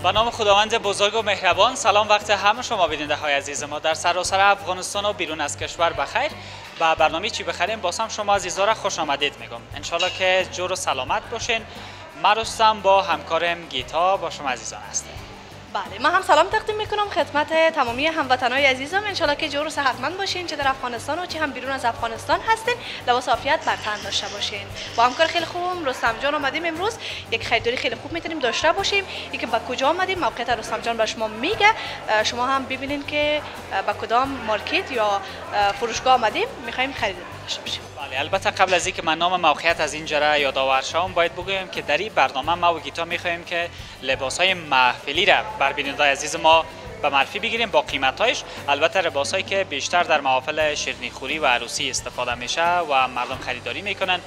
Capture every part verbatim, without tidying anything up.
به نام خداوند بزرگ و مهربان. سلام وقت همه شما بیننده های عزیز ما در سراسر افغانستان و بیرون از کشور بخیر. با برنامه چی بخریم بازم شما عزیزا را خوش آمدید میگم. انشالله که جور و سلامت باشین. من رستم با همکارم گیتا با شما عزیزان هستیم. بله، من هم سلام تقدیم میکنم خدمت تمامی هموطنای عزیزم. انشالله که جور و صحتمند باشین، چه در افغانستان و چه هم بیرون از افغانستان هستین. لباس عافیت بر تن داشته باشین. با همکار خیلی خوبم رستم جان آمدیم امروز یک خریداری خیلی خوب میتونیم داشته باشیم. اینکه با کجا آمدیم، موقعیت رستم جان به شما میگه، شما هم ببینین که با کدام مارکت یا فروشگاه آمدیم میخوایم خرید داشته باشیم. بله، البته قبل از اینکه من نام موقعیت از اینجا را یادآور شوم باید بگویم که در این برنامه ما و گیتا میخوایم که لباس‌های محفلی را بر بینندگان عزیز ما به معرفی بگیریم با قیمت‌هایش. البته لباسایی که بیشتر در محافل شیرینیخوری و عروسی استفاده میشه و مردم خریداری میکنن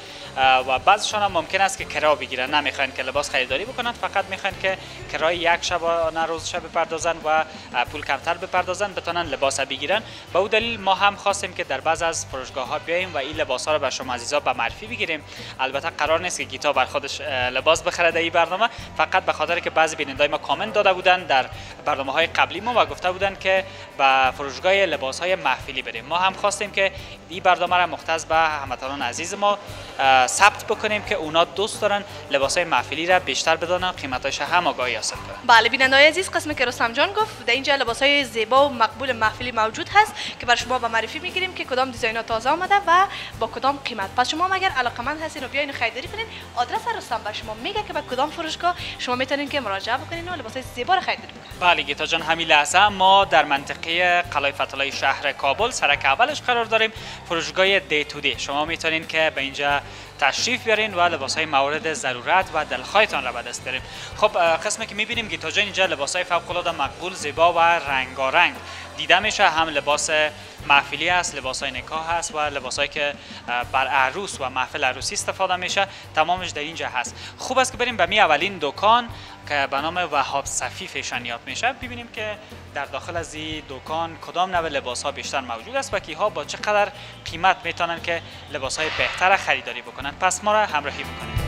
و بعضشان هم ممکن است که کرایه بگیرن، نمیخواین که لباس خریداری بکنن، فقط میخواین که کرایه یک شبانه روز شب بپردازن و پول کمتر بپردازن بتونن لباس بگیرن. به اون دلیل ما هم خواستیم که در بعض از فروشگاه‌ها بیایم و این لباس‌ها رو به شما عزیزا به معرفی بگیریم. البته قرار نیست که گیتا بر خودش لباس بخره در این برنامه، فقط به خاطر که بعضی بینندگان ما کامنت داده بودن در برنامه‌های قبلی ما و گفته بودن که به فروشگاه لباس‌های محفلی بریم. ما هم خواستیم که این برنامه را مختص به هموطنان عزیز ما ثبت بکنیم که اونا دوست دارن لباس‌های محفلی را بیشتر بدونن، قیمتاش هم آگاهی حاصل کنن. بله بیننده‌های عزیز، قسمی که رستم جان گفت در اینجا لباس‌های زیبا و مقبول محفلی موجود هست که بر شما به معرفی میگیریم که کدام دیزاین‌ها تازه آمده و با کدام قیمت. پس شما اگر علاقه‌مند هستین و بیاین خریداری کنین، آدرس رستم بر شما میگه که به کدام فروشگاه شما میتونین که مراجعه بکنین و لباس‌های زیبا را خریداری کنین. بله گیتا جان، همین لحظه ما در منطقه قلعه فتح‌الله شهر کابل سرک اولش قرار داریم، فروشگاه دی تو دی. شما میتونین که به اینجا تشریف بیارین و لباس‌های مورد ضرورت و دلخواهتان را به دست بیارین. خب قسمی که می‌بینیم گیتا جان اینجا لباس‌های فوق‌العاده مقبول، زیبا و رنگارنگ دیده میشه. هم لباس محفلی است، لباس‌های نکاح هست و لباسایی که بر عروس و محفل عروسی استفاده میشه، تمامش در اینجا هست. خوب است که بریم به می اولین دکان که به نام وهاب صفی فیشن یاد میشه، ببینیم که در داخل از این دکان کدام نوع لباس‌ها بیشتر موجود است و کیها با چقدر قیمت میتونن که لباس‌های بهتر خریداری بکنن. پس ما را همراهی بکنید.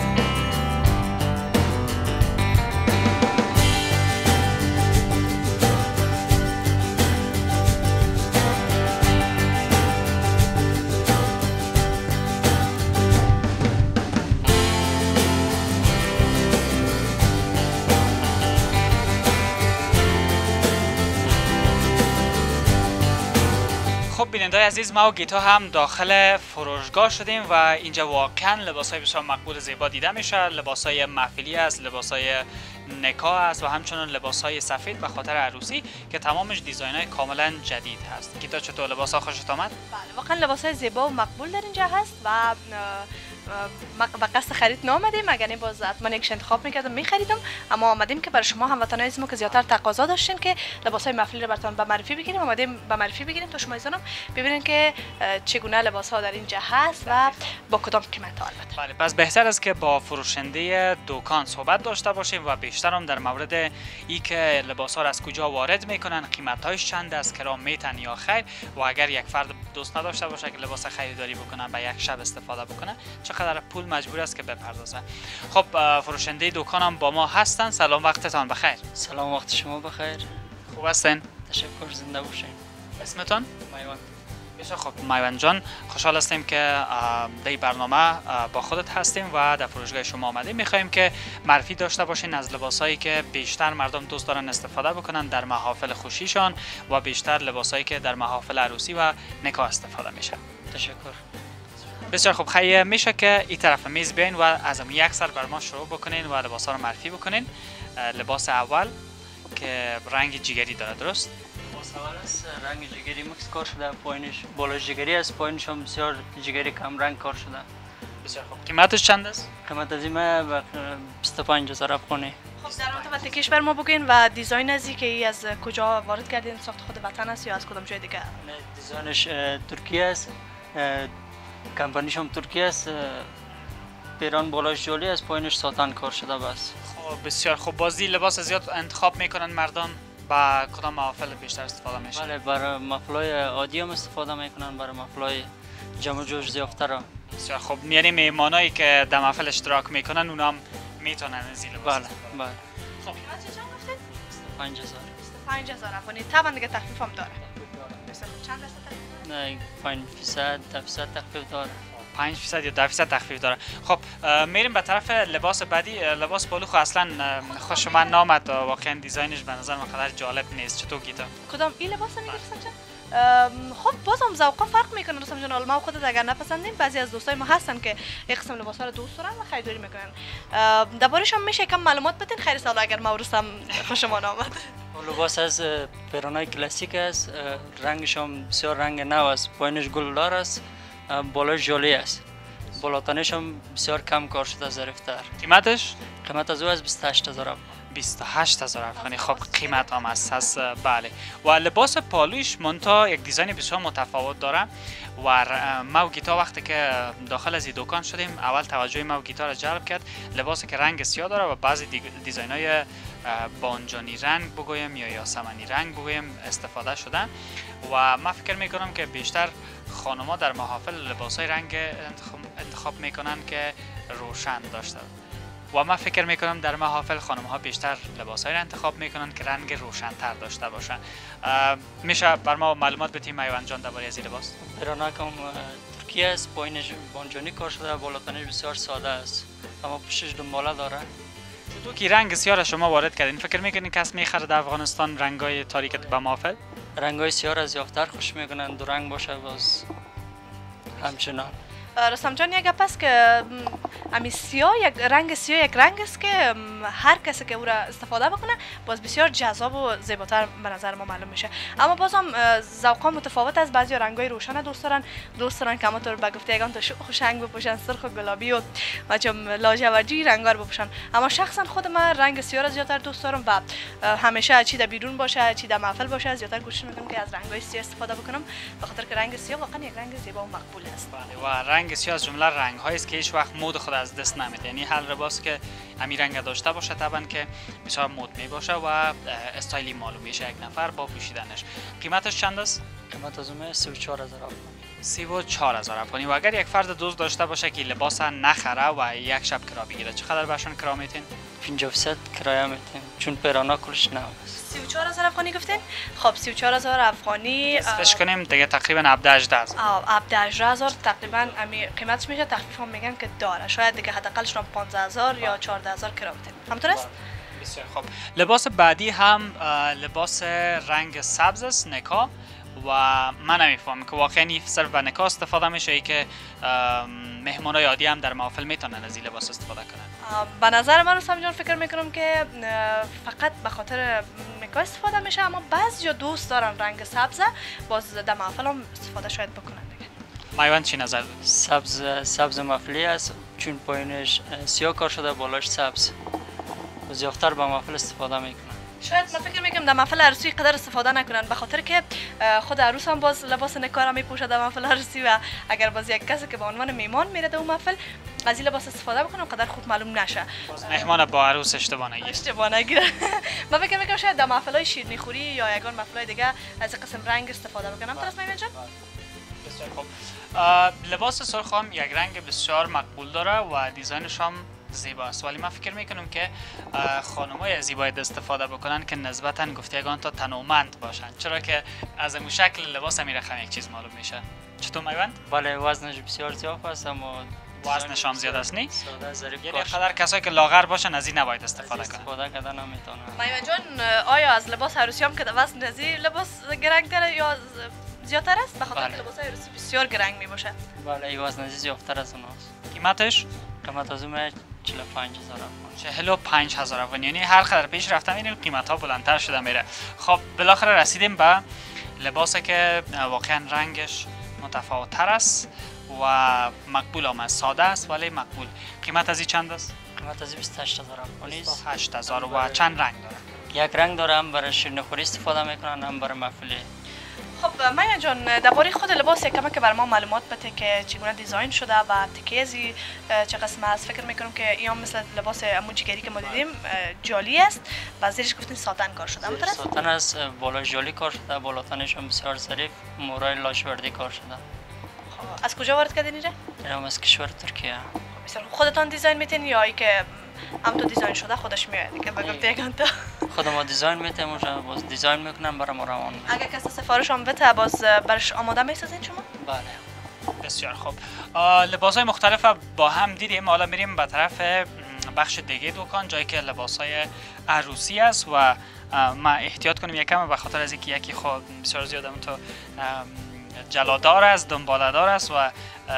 خب بینندگان عزیز، ما و گیتا هم داخل فروشگاه شدیم و اینجا واقعا لباس‌های بسیار مقبول زیبا دیده میشه. لباس‌های محفلی است، لباس‌های نکاح است و همچنین لباس‌های سفید به خاطر عروسی که تمامش دیزاین‌های کاملا جدید هست. گیتا چطور لباس‌ها خوشت آمد؟ بله واقعا لباس‌های زیبا و مقبول در اینجا هست و با قصد خرید نامدیم، اگر باز حتما یک انتخاب میکردم میخریدم، اما آمدیم که برای شما هموطنان عزیز ما که زیادتر تقاضا داشتین که لباس‌های محفلی رو براتون به معرفی بگیریم، آمدیم به معرفی بگیریم تا شما عزیزانم ببینین که چگونه لباس‌ها در اینجا هست و با کدام قیمت. البته بله، پس بهتر است که با فروشنده دکان صحبت داشته باشیم و بیشتر هم در مورد ای که لباس‌ها را از کجا وارد میکنن، قیمت‌هاش چند است، کرام میتن یا خیر، و اگر یک فرد دوست نداشته باشه که لباس خریداری بکنه به یک شب استفاده بکنه چقدر پول مجبور است که بپردازه. خب فروشنده دکانم با ما هستن. سلام، وقتتان بخیر. سلام، وقت شما بخیر. خوب هستین؟ تشکر، زنده باشین. اسمتون؟ میوان. بسیار خب میوان جان، خوشحال هستیم که در برنامه با خودت هستیم و در فروشگاه شما آمدیم. میخوایم که معرفی داشته باشین از لباسایی که بیشتر مردم دوست دارن استفاده بکنن در محافل خوشیشان و بیشتر لباسایی که در محافل عروسی و نکاح استفاده میشه. تشکر. بسیار خوب، خیلی میشه که این طرف میز بیاین و از هم یک سر بر ما شروع بکنین و لباس ها رو معرفی بکنین. لباس اول که رنگ جگری داره، درست؟ لباس اول است، رنگ جگری مکس کار شده، پایینش بالای جگری است، پایینش هم بسیار جگری کم رنگ کار شده. بسیار خوب، قیمتش چند است؟ قیمت از این بیست و پنج هزار افغانی. خب در مورد تکیش بر ما بگین و دیزاین ازی که ای از کجا وارد کردین، ساخت خود وطن است یا از کدام جای دیگه؟ دیزاینش ترکیه است، کمپانیش هم ترکیه است، پیران بالاش جولی است، پایینش ساتان کار شده بس. خب بسیار خوب، بازی لباس زیاد انتخاب میکنن مردم، با کدام محافل بیشتر استفاده میشه؟ بله، برای محفلای عادی هم استفاده میکنن، برای محفلای جمع جوش زیافته را. بسیار خوب، یعنی میهمانایی که در محفل اشتراک میکنن اونا هم میتونن از این لباس بله استفاده بله. خب پنج هزار. بیست و پنج هزار افغانی. طبعا دیگه تخفیف هم داره. چند درصد تخفیف داره؟ نه پنج درصد ده درصد تخفیف داره. پنج درصد یا ده درصد تخفیف داره. خب میریم به طرف لباس بعدی. لباس پولو خو اصلا خوش من نامد، واقعا دیزاینش به نظر من خیلی جالب نیست. چطور گیتا؟ کدام این لباس میگی رستم؟ خب بازم ذوقا فرق میکنه رستم جان. ما خودت اگر نپسندین، بعضی از دوستای ما هستن که یک قسم لباس ها رو دوست دارن و خریداری میکنن. دربارش هم میشه کم معلومات بدین خیر سالا اگر ما رستم خوشمان آمد. لباس از پیرانای کلاسیک است، رنگش هم بسیار رنگ نو است، پایینش گلدار است، بالای ژولی است، بالاتنش هم بسیار کم کار شده ظریف‌تر. قیمتش؟ قیمت از او از بیست و هشت هزار افغان. بیست و هشت هزار افغانی. خب قیمت هم است هست بله. و لباس پالویش منتها یک دیزاین بسیار متفاوت داره و ما و گیتا وقتی که داخل از این دکان شدیم اول توجه ما و گیتا را جلب کرد. لباسی که رنگ سیاه داره و بعضی دیزاین های بانجانی رنگ بگویم یا یاسمنی رنگ بگویم استفاده شدن و من فکر میکنم که بیشتر خانم‌ها در محافل لباسای رنگ انتخاب, انتخاب میکنن که روشن داشته و من فکر میکنم در محافل خانم ها بیشتر لباسایی را انتخاب میکنن که رنگ روشن تر داشته باشن. میشه بر ما معلومات بدیم میوند جان درباره از این لباس؟ پیرانک هم ترکیه است، پایینش بانجانی کار شده، بالاتنش بسیار ساده است اما پوشش دنباله داره. تو که رنگ سیاه را شما وارد کردین، فکر میکنین کس میخره در افغانستان رنگای تاریک به محافل؟ رنگای سیاه را زیادتر خوش میکنن، دو رنگ باشه باز همچنان. رستم جان یک گپ است که امی سیاه یک رنگ سیاه یک رنگ است که هر کسی که او را استفاده بکنه باز بسیار جذاب و زیباتر به نظر ما معلوم میشه. اما بازم ذوقا متفاوت است. بعضی رنگای روشن دوست دارن دوست دارن که همونطور به گفته یگان تا خوش رنگ بپوشن، سرخ و گلابی و مثلا لاجوردی رنگا رو بپوشن. اما شخصا خود من رنگ سیاه را زیادتر دوست دارم و همیشه چی در بیرون باشه چی در محفل باشه زیادتر کوشش میکنم که از رنگای سیاه استفاده بکنم، به خاطر که رنگ سیاه واقعا یک رنگ زیبا و مقبول است. و رنگ سیاه از جمله رنگ هایی است که هیچ وقت مود خود از دست نمیده. یعنی هر لباس که همین رنگ داشته باشه طبعا که بسیار مود می باشه و استایلی معلوم میشه یک نفر با پوشیدنش. قیمتش چند است؟ قیمت از اون سی و چهار هزار افغانی. سی و چهار هزار افغانی. و اگر یک فرد دوست داشته باشه که لباس نخره و یک شب کرایه بگیره چقدر برشون کرایه میتین؟ پنجاه درصد کرایه میتین چون پیرانا کلش نو است. سی و چهار هزار افغانی گفتین؟ خب سی و چهار هزار افغانی استش کنیم دیگه تقریبا هفده هجده هزار. هفده هجده هزار تقریبا امی قیمتش میشه. تخفیف هم میگن که داره، شاید دیگه حداقلش رو پانزده هزار یا چهارده هزار کرایه بدین. همینطور است؟ بسیار خوب. لباس بعدی هم لباس رنگ سبز است، نکا، و من نمیفهمم که واقعا صرف به نکا استفاده میشه ای که مهمانای عادی هم در محافل میتونن از این لباس استفاده کنن. به نظر من رستم جان فکر میکنم که فقط به خاطر نکا استفاده میشه، اما بعضیا دوست دارن رنگ سبز باز در محافل هم استفاده شاید بکنن دیگه. میوند چی نظر داری؟ سبز سبز محفلی است چون پایینش سیاه کار شده بالاش سبز زیادتر به محفل استفاده میکنن. شاید من فکر میکنم در محفل عروسی قدر استفاده نکنن به خاطر که خود عروس هم باز لباس نکا را میپوشه در محفل عروسی و اگر باز یک کسی که به عنوان میمان میره در اون محفل از این لباس استفاده بکنه قدر خوب معلوم نشه. مهمان با عروس اشتباه نگیره. اشتباه نگیره. من فکر میکنم شاید در محفلای شیرینی خوری یا یگان محفلای دیگه از این قسم رنگ استفاده بکنم. درست میگم جان؟ بسیار خوب. لباس سرخ هم یک رنگ بسیار مقبول داره و دیزاینش هم زیبا است، ولی من فکر میکنم که خانم‌های از باید استفاده بکنن که نسبتاً گفتگان تا تنومند باشن، چرا که از اون شکل لباس همین رقم یک چیز معلوم میشه. چطور میوند؟ بله وزنش بسیار زیاد است اما وزنش هم زیاد است نی؟ ساده ظریف. یعنی قدر کسایی که لاغر باشن از این نباید استفاده کنن. استفاده کردن نمیتونن. میوند جان آیا از لباس عروسی هم که وزن از لباس گران‌تره یا زیادتر است؟ به خاطر لباس عروسی بسیار گران میباشه. بله این وزن زیادتر از اوناست. قیمتش؟ قیمت از اون چهل و پنج هزار افغان. چهل و پنج هزار افغان. یعنی هر قدر پیش رفتم این قیمت ها بلندتر شده میره. خب بالاخره رسیدیم به لباسی که واقعا رنگش متفاوت تر است و مقبول هم است. ساده است ولی مقبول. قیمت از این چند است؟ قیمت از بیست و هشت هزار افغانی است. بیست و هشت هزار. و چند رنگ داره؟ یک رنگ داره، هم برای شیرینی خوری استفاده میکنن هم برای محفلی. خب میوند جان درباره خود لباس کمک که بر ما معلومات بده که چگونه دیزاین شده و تکیه ازی چه قسم است. فکر میکنم که این هم مثل لباس عمو جگری که ما دیدیم جالی است و زیرش گفتین ساتن کار شده. زیر ساتن است، بالا جالی کار شده، بالاتنش هم بسیار ظریف، مورای لاجوردی کار شده. خب از کجا وارد کردین اینجا؟ این هم از کشور ترکیه. بسیار خودتان دیزاین میتین یا ای که هم تو دیزاین شده خودش میاد دیگه بگم دیگه تا خودم ما دیزاین میتیم اونجا باز دیزاین میکنم برای ما روان میکنم. اگه کسی سفارش هم بده باز برش آماده میسازین شما؟ بله. بسیار خوب. لباس های مختلف با هم دیدیم. حالا میریم به طرف بخش دیگه دکان، جایی که لباس های عروسی است و ما احتیاط کنیم یکم به خاطر از اینکه یکی خود بسیار زیاد اون تو جلادار است، دنباله‌دار است و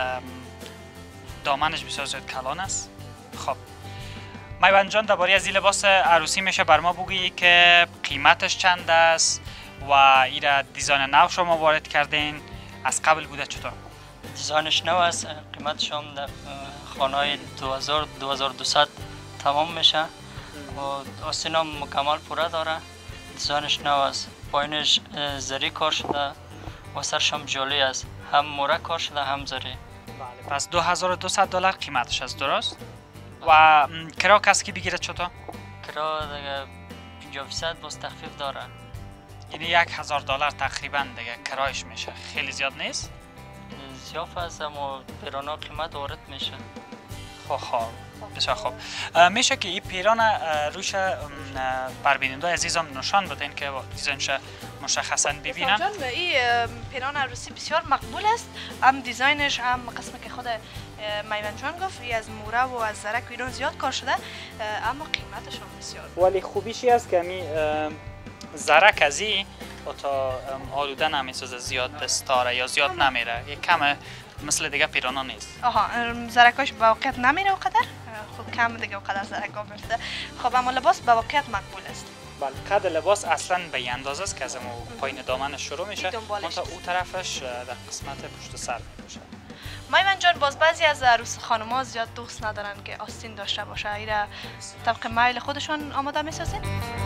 دامنش بسیار زیاد کلان است. خب میوند جان درباره از این لباس عروسی میشه بر ما بگویی که قیمتش چند است و ایرا دیزاین نو شما وارد کردین، از قبل بوده چطور؟ دیزاینش نو است، قیمتش هم در خانه دو هزار تا دو هزار و دویست تمام میشه و آستین هم مکمل پوره داره. دیزاینش نو است، پایینش زری کار شده و سرش هم جالی است، هم موره کار شده هم زری. بله. پس دو هزار و دویست دلار قیمتش است، درست؟ و کرا کسی که بگیره چطور؟ کرا دیگه پنجاه درصد باز تخفیف داره. یعنی یک هزار دلار تقریبا دیگه کرایش میشه. خیلی زیاد نیست؟ زیاد است اما پیرانا قیمت وارد میشه. خب خب بسیار خوب. میشه که این پیران روش بربیننده عزیزم نشان بدین که دیزاینش مشخصا ببینن؟ جان این پیران عروسی بسیار مقبول است، هم دیزاینش هم قسمی که خود میوند جان گفت ای از موره و از زرک و ایران زیاد کار شده، اما قیمتش هم بسیار. ولی خوبیشی است که می زرک از این تا آلوده نمیسازه، زیاد دستاره یا زیاد نمیره، یک کم مثل دیگه پیرانا نیست. آها زرکاش به واقعیت نمیره اونقدر، خب کم دیگه اونقدر زرکا میفته. خب اما لباس به واقعیت مقبول است. بله، قد لباس اصلا به این اندازه است که از پایین دامنش شروع میشه، منتها اون طرفش در قسمت پشت سر میشه. میوند جان باز بعضی از عروس خانم‌ها زیاد دوست ندارن که آستین داشته باشه، اینا طبق میل خودشون آماده میسازین؟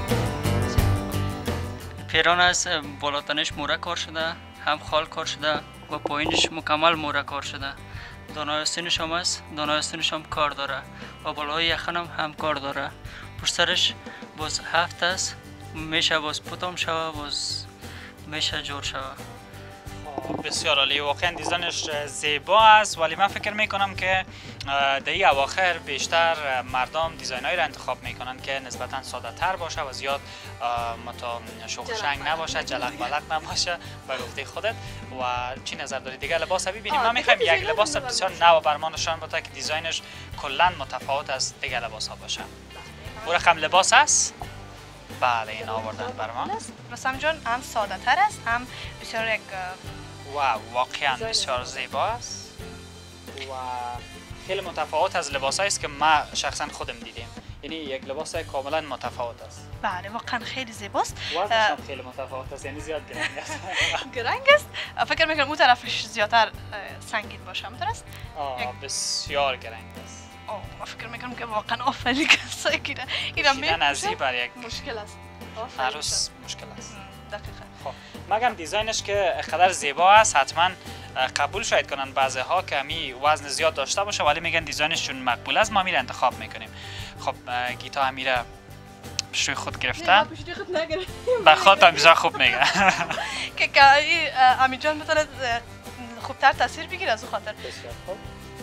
پیران است، بالاتنش موره کار شده، هم خال کار شده و پایینش مکمل موره کار شده. دانای آستینش هم است، دانای آستینش هم کار داره و بالای یخن هم هم کار داره. پشت سرش باز هفت است، میشه باز پوتام شوه، باز میشه جور شوه. بسیار عالی، واقعا دیزاینش زیبا است، ولی من فکر میکنم که در این اواخر بیشتر مردم دیزاینایی را انتخاب میکنن که نسبتا ساده تر باشه و زیاد متا شوخ شنگ نباشه، جلق بلق نباشه به گفته خودت. و چی نظر داری دیگه لباس ببینیم؟ ما میخوایم یک لباس بسیار نو بر ما نشان بده که دیزاینش کلا متفاوت از دیگه لباس ها باشه. او رقم لباس است؟ بله این آوردن بر ما. رستم جان هم ساده تر است، هم بسیار یک واو واقعا بسیار زیبا است و خیلی متفاوت از لباسایی است که ما شخصا خودم دیدیم، یعنی یک لباس کاملا متفاوت است. بله واقعا خیلی زیباست. وزنش هم خیلی متفاوت است، یعنی زیاد گرنگ است. گرنگ است؟ فکر میکنم اون طرفش زیادتر سنگین باشه، درست؟ آه بسیار گرنگ است. آه من فکر میکنم که واقعا آفرین کسایی که اینا میشن از این بر یک مشکل است. عروس مشکل است. دقیقاً. خب مگم دیزاینش که قدر زیبا است حتما قبول شاید کنن بعضی ها که می وزن زیاد داشته باشه، ولی میگن دیزاینش چون مقبول است ما میره انتخاب میکنیم. خب گیتا امیره پیش خود گرفته؟ نه پیش خود نگرفتم. به خودم بسیار خوب میگه که که امی جان میتونه خوبتر تاثیر بگیره از اون خاطر. بسیار خوب،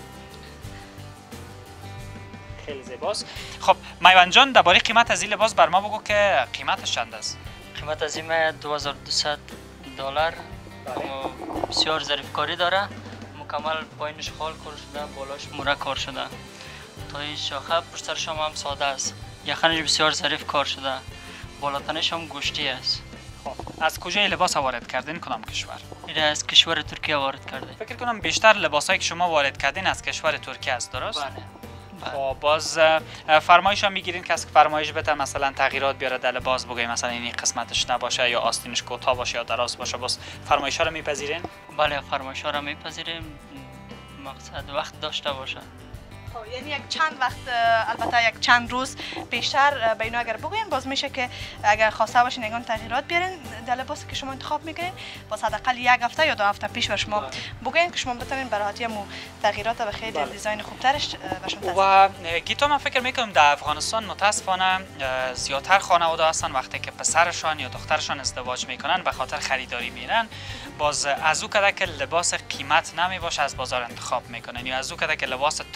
خیلی زیباست. خب میوند جان درباره قیمت از این لباس بر ما بگو که قیمتش چند است؟ قیمت از این دو هزار و دویست دلار، بسیار ظریف کاری داره، مکمل پایینش خال کار شده، بالاش موره کار شده، تا این شاخه پشت سرش هم ساده است، یخنش بسیار ظریف کار شده، بالاتنش هم گوشتی است. خب از کجای لباس وارد کردین؟ کدام کشور؟ این از کشور ترکیه وارد کرده. فکر کنم بیشتر لباسایی که شما وارد کردین از کشور ترکیه است، درست؟ بله. خب باز فرمایش هم میگیرین کسی که فرمایش بده مثلا تغییرات بیاره در لباس، بگه مثلا این قسمتش نباشه یا آستینش کوتاه باشه یا دراز باشه، باز فرمایش ها رو میپذیرین؟ بله فرمایش ها رو میپذیریم، مقصد وقت داشته باشه. یعنی یک چند وقت، البته یک چند روز بیشتر به اینا اگر بگوین باز میشه که اگر خواسته باشین نگان تغییرات بیارین در لباسی که شما انتخاب میکنین، باز حداقل یک هفته یا دو هفته پیش به شما بگوین که شما بتونین برای راحتی مو تغییرات به خیلی بله. دیزاین خوبترش بهشون تصمیم. و گیتا من فکر میکنم در افغانستان متاسفانه زیادتر خانواده هستن وقتی که پسرشان یا دخترشان ازدواج میکنن به خاطر خریداری میرن، باز از او کده که لباس قیمت نمی باشه از بازار انتخاب میکنن، یا از او کده که لباس تازه و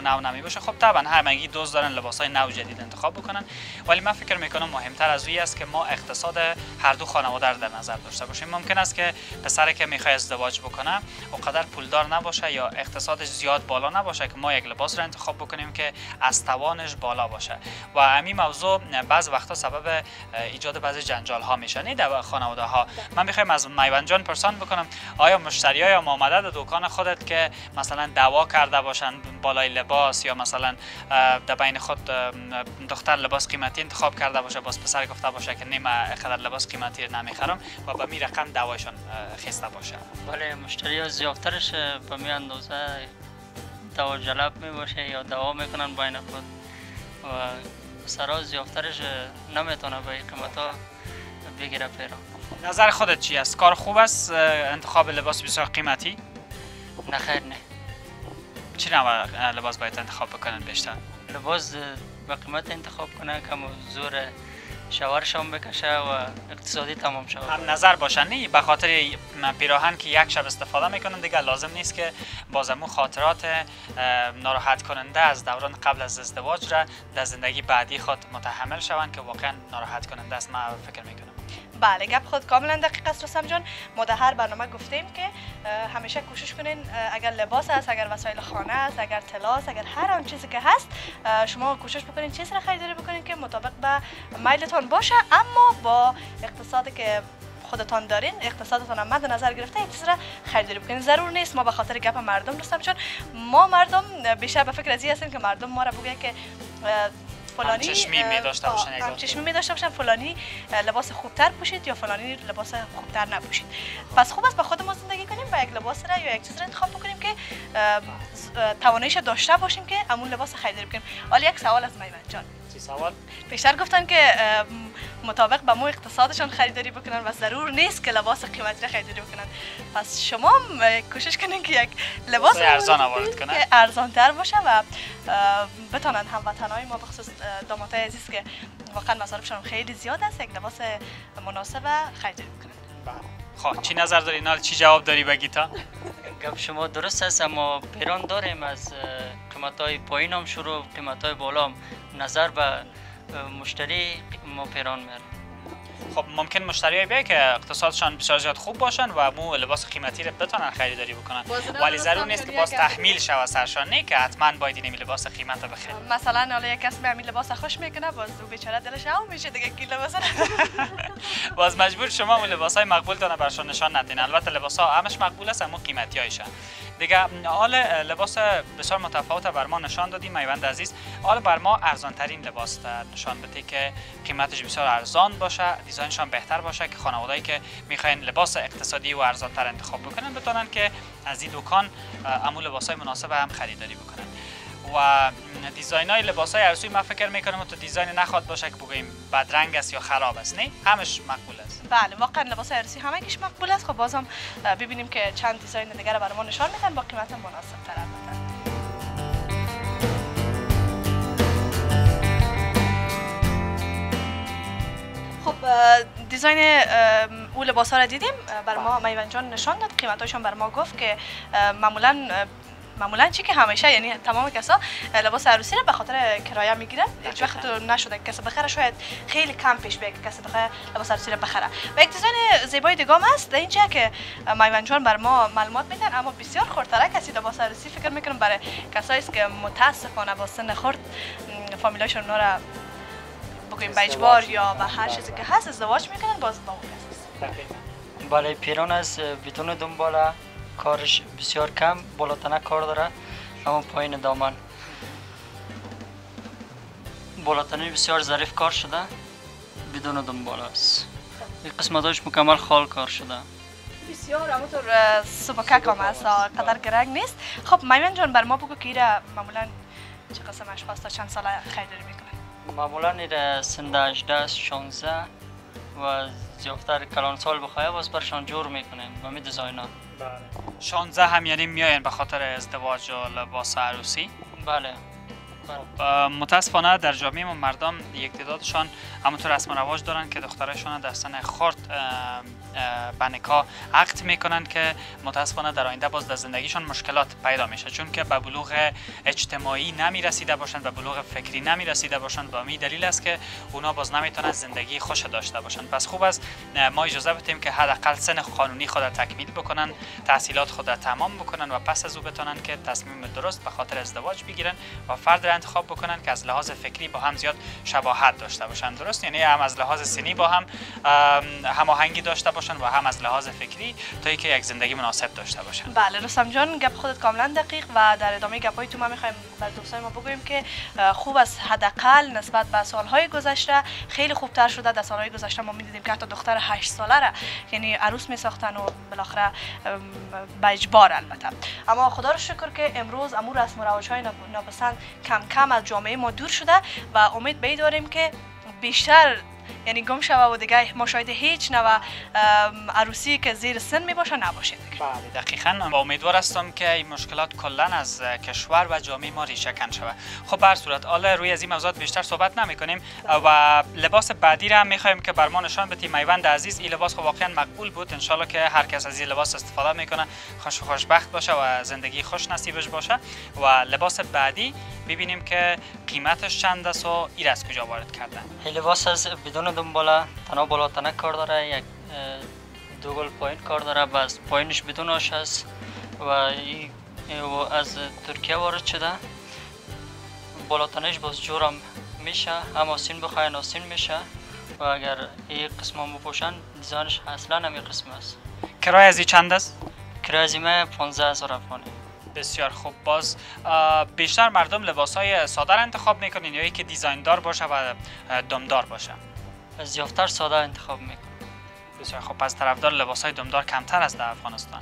نو نمی باشه. خب طبعا همگی دوست دارن لباسای نو جدید انتخاب بکنن، ولی من فکر میکنم مهمتر از اون است که ما اقتصاد هر دو خانواده رو در نظر داشته باشیم. ممکن است که پسری که میخواد ازدواج بکنه اونقدر پولدار نباشه یا اقتصادش زیاد بالا نباشه که ما یک لباس رو انتخاب بکنیم که از توانش بالا باشه و همین موضوع بعض وقتا سبب ایجاد بعضی جنجال ها میشه نه در خانواده ها. من میخوایم از میوند جان پرسان بکنم آیا مشتریای هم آمده در دکان خودت که مثلا دعوا کرده باشن بالای لباس یا مثلا در بین خود دختر لباس قیمتی انتخاب کرده باشه باز پسر گفته باشه که نه من اینقدر لباس قیمتی نمیخرم و به می رقم دعواشون خسته باشه؟ بله مشتری زیادترش به می اندازه دعوا جلب می باشه یا دعوا میکنن بین خود و پسرها زیادترش نمیتونه به قیمت ها بگیره پیرا. نظر خودت چی است؟ کار خوب است انتخاب لباس بسیار قیمتی؟ نه خیر نه. چی نوع لباس باید انتخاب بکنن بیشتر؟ لباس به قیمت انتخاب کنه که زور شوهرشان بکشه و اقتصادی تمام شود. هم نظر باشن نه به خاطر پیراهن که یک شب استفاده میکنن دیگه لازم نیست که بازمون خاطرات ناراحت کننده از دوران قبل از ازدواج را در زندگی بعدی خود متحمل شوند که واقعا ناراحت کننده است. من فکر میکنم بله گپ خود کاملا دقیق است رستم جان. ما در هر برنامه گفتیم که همیشه کوشش کنین اگر لباس است، اگر وسایل خانه است، اگر طلا است، اگر هر آن چیزی که هست شما کوشش بکنین چیزی را خریداری بکنین که مطابق به میلتان باشه اما با اقتصادی که خودتان دارین اقتصادتان هم مد نظر گرفته این چیز را خریداری بکنین. ضرور نیست ما به خاطر گپ مردم رستم جان ما مردم بیشتر به فکر از این هستیم که مردم ما را بگن که فلانی چشمی می داشته باشن هم چشمی می داشته باشن فلانی لباس خوبتر پوشید یا فلانی لباس خوبتر نپوشید. پس خوب است با خودمون زندگی کنیم و یک لباس را یا یک چیز را انتخاب بکنیم که تواناییش داشته باشیم که همون لباس خریداری بکنیم. حالا یک سوال از میوند جان. چی سوال؟ بیشتر گفتن که مطابق به مو اقتصادشان خریداری بکنن و ضرور نیست که لباس قیمتی را خریداری بکنن. پس شما کوشش کنین که یک لباس ارزان وارد کنن که ارزان تر باشه و بتونن هموطنای ما بخصوص دامادای عزیز که واقعا مصارفشون خیلی زیاد است یک لباس مناسب خریداری بکنن. خب چی نظر داری نال؟ چی جواب داری بگیتا؟ گپ شما درست است اما پیران داریم از قیمت‌های پایین هم شروع قیمت‌های بالا هم نظر به مشتری ما پیران میاریم. خب ممکن مشتریای بیای که اقتصادشان بسیار زیاد خوب باشن و مو لباس قیمتی رو بتونن خریداری بکنن ولی ضرور نیست که باز تحمیل شوه سرشان نه که حتما باید این لباس قیمت رو بخرید. مثلا حالا یک کس همین لباس خوش میکنه باز او بیچاره دلش او میشه دیگه کی لباس باز مجبور شما اون لباسای مقبول تونه برشان نشان ندین. البته لباس ها همش مقبول است اما قیمتی هایشن دیگه. حال لباس بسیار متفاوت بر ما نشان دادیم میوند عزیز. حالا بر ما ارزان ترین لباس نشان بده که قیمتش بسیار ارزان باشه، دیزاینشان بهتر باشه که خانواده‌ای که میخواین لباس اقتصادی و ارزان تر انتخاب بکنن بتونن که از این دکان عمو لباسای مناسب هم خریداری بکنن. و دیزاین های لباس های عروسی من فکر میکنم تو دیزاین نخواد باشه که بگوییم بدرنگ است یا خراب است، نه همش مقبول است. بله واقعا لباس عروسی همه کیش مقبول است. خب بازم ببینیم که چند دیزاین دیگه رو برای ما نشان میدن با قیمت مناسب تر البته. خب دیزاین او لباس ها رو دیدیم بر ما میوند جان نشان داد، قیمتاشون بر ما گفت که معمولا معمولا چی که همیشه یعنی تمام کسا لباس عروسی رو به خاطر کرایه میگیرن. هیچ وقت نشده کسی بخره، شاید خیلی کم پیش بیاد کسی بخره لباس عروسی رو بخره. و یک دیزاین زیبای دیگه هم هست در اینجا که میوند جان بر ما معلومات میدن اما بسیار خردتره کسی لباس عروسی فکر میکنم برای کسایی است که متاسفانه با سن خرد فامیلاشون اونا رو بگویم به اجبار یا به هر چیزی که هست ازدواج میکنن باز با اون کسی. بالای پیران از بدون دنباله کارش بسیار کم، بالاتنه کار داره اما پایین دامن بالاتنه بسیار ظریف کار شده بدون دنباله است. این قسمتاش مکمل خال کار شده بسیار همونطور سبکک هم است، قدر گرنگ نیست. خب میوند جان بر ما بگو که ایره معمولا چه قسم اشخاص تا چند ساله خریداری میکنن؟ معمولا ایره سنده هجده شانزده و زیادتر کلان سال بخواه باز برشان جور میکنیم و می دیزاین ها. شانزده هم یعنی میاین به خاطر ازدواج و لباس عروسی؟ بله. متاسفانه در جامعه ما مردم یک تعدادشان همونطور رسم و رواج دارن که دخترشان در سن خرد به نکاح عقد میکنن که متاسفانه در آینده باز در زندگیشان مشکلات پیدا میشه، چون که به بلوغ اجتماعی نمی رسیده باشند، به بلوغ فکری نمی رسیده باشند. و همین دلیل است که اونا باز نمیتونن زندگی خوش داشته باشند. پس خوب است ما اجازه بدیم که حداقل سن قانونی خود را تکمیل بکنن، تحصیلات خود را تمام بکنن و پس از او بتونن که تصمیم درست به خاطر ازدواج بگیرن و فرد را انتخاب بکنن که از لحاظ فکری با هم زیاد شباهت داشته باشند. درست؟ یعنی هم از لحاظ سنی با هم هماهنگی داشته باشند و هم از لحاظ فکری تا اینکه یک زندگی مناسب داشته باشند. بله رستم جان، گپ خودت کاملا دقیق و در ادامه گپای تو ما میخوایم بر دوستان ما بگوییم که خوب است حداقل نسبت به سالهای گذشته خیلی خوبتر شده. در سالهای گذشته ما میدیدیم که حتی دختر هشت ساله را یعنی عروس میساختن و بالاخره به اجبار البته. اما خدا رو شکر که امروز امور رسم و رواج‌های ناپسند کم کم از جامعه ما دور شده و امید به این داریم که بیشتر یعنی گم شوه و دیگه ما شاید هیچ نوع عروسی که زیر سن می باشه نباشه. بله دقیقاً. و امیدوار هستم که این مشکلات کلا از کشور و جامعه ما ریشه کن شود. خب به هر صورت حالا روی از این موضوعات بیشتر صحبت نمی کنیم و لباس بعدی را می خواهیم که بر ما نشان بدیم. میوند عزیز، این لباس خب واقعا مقبول بود. ان شاء الله که هر کس از این لباس استفاده میکنه خوش و خوشبخت باشه و زندگی خوش نصیبش باشه. و لباس بعدی ببینیم که قیمتش چند است و این از کجا وارد کردن. این لباس از بدون دنباله تنها بالا تنه کار داره، یک دو گل پایین کار داره، بس پایینش بدون آش است و این از ترکیه وارد شده. بالا تنهش باز جورم میشه، هم آسین بخواین آسین میشه و اگر این قسم هم بپوشن دیزاینش اصلا هم این قسم است. کرایه از این چند است؟ کرایه از این پانزده هزار افغانی. بسیار خوب. باز بیشتر مردم لباس‌های ساده را انتخاب میکنین یا اینکه دیزاین‌دار باشه و دمدار باشه؟ زیادتر ساده انتخاب میکنم. بسیار خوب. پس طرفدار لباس‌های دمدار کمتر است در افغانستان.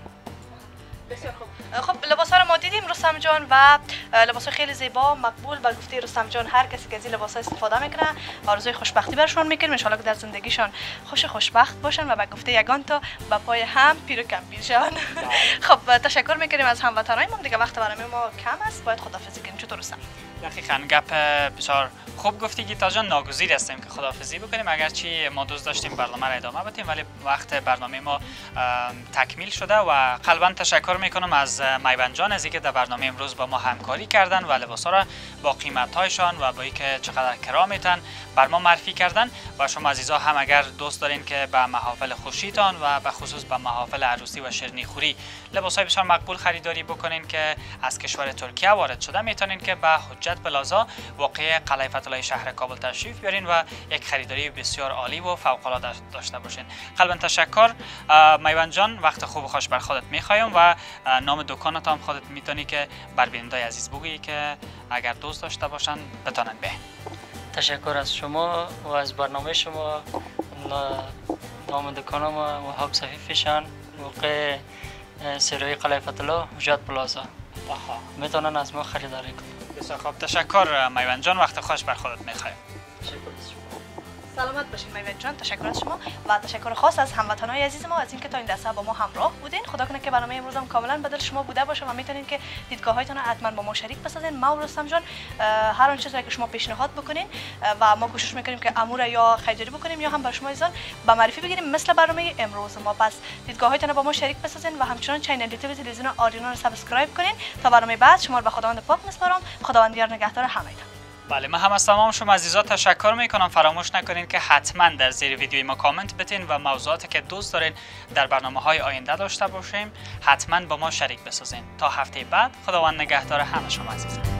بسیار خوب. خب لباس‌ها رو ما دیدیم رستم جان و لباس‌های خیلی زیبا مقبول. به گفته رستم جان هر کسی که از این لباس‌ها استفاده میکنه آرزوی خوشبختی برشون میکنیم. ان شاء الله که در زندگیشان خوش خوشبخت باشن و به گفته یگان تا به پای هم پیر و کمبیر شون. خب تشکر میکنیم از هموطنانمون. دیگه وقت برنامه ما کم است، باید خداحافظی کنیم. چطور رستم؟ دقیقاً گپ بسیار خوب گفتی گیتا جان. ناگزیر هستیم که خداحافظی بکنیم، اگرچه ما دوست داشتیم برنامه را ادامه بدیم ولی وقت برنامه ما تکمیل شده و قلباً تشکر میکنم از میوند جان از اینکه در برنامه امروز با ما همکاری کردن و لباسا را با قیمت‌هایشان و با اینکه چقدر کرامتن بر ما معرفی کردن. و شما عزیزا هم اگر دوست دارین که به محافل خوشیتان و به خصوص به محافل عروسی و شیرینی خوری لباس‌های بسیار مقبول خریداری بکنین که از کشور ترکیه وارد شده، میتونین که به حجت پلازا واقع قلعه فتح‌الله شهر کابل تشریف بیارین و یک خریداری بسیار عالی و فوق‌العاده داشته باشین. قلباً تشکر میوند جان. وقت خوب و خوش بر خودت میخوایم و نام دکانت هم خودت میتونی که بر بینندای عزیز بگویی که اگر دوست داشته باشن بتونن به. تشکر از شما و از برنامه شما. نام دکانم وهاب صفی فیشن، موقع سرای قلعه فتح‌الله حجت پلازا. میتونن از ما خریداری کنن. بسیار خوب. تشکر میوند جان. وقت خوش بر خودت میخوایم. تشکر از شما. سلامت باشین میوند جان. تشکر از شما و تشکر خاص از هموطنان عزیز ما از اینکه تا این دسته با ما همراه بودین. خدا کنه که برنامه امروز هم کاملا بدل شما بوده باشه و میتونین که دیدگاه‌هایتون رو حتما با ما شریک بسازین. ما و رستم جان هر آن چیزی که شما پیشنهاد بکنین و ما کوشش میکنیم که امور یا خریداری بکنیم یا هم بر شما ایزان با معرفی بگیریم مثل برنامه امروز ما. پس دیدگاه‌هایتون رو با ما شریک بسازین و همچنان چینل یوتیوب تلویزیون آریانا رو سابسکرایب کنین. تا برنامه بعد شما رو به خداوند پاک میسپارم. خداوند یار نگهدار همگیتون. بله، من هم از تمام شما عزیزا تشکر میکنم. فراموش نکنین که حتما در زیر ویدیوی ما کامنت بتین و موضوعاتی که دوست دارین در برنامه های آینده داشته باشیم حتما با ما شریک بسازین. تا هفته بعد خداوند نگهدار همه شما عزیزان.